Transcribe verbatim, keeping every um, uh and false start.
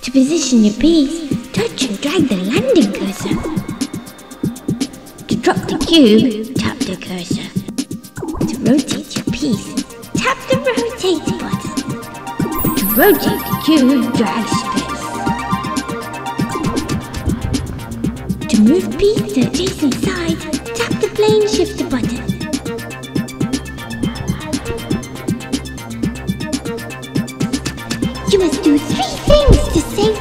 To position your piece, touch and drag the landing cursor. To drop the cube, tap the cursor. To rotate your piece, tap the rotate button. To rotate the cube, drag space. To move piece to adjacent side, tap the plane shifter button. You must do three things to save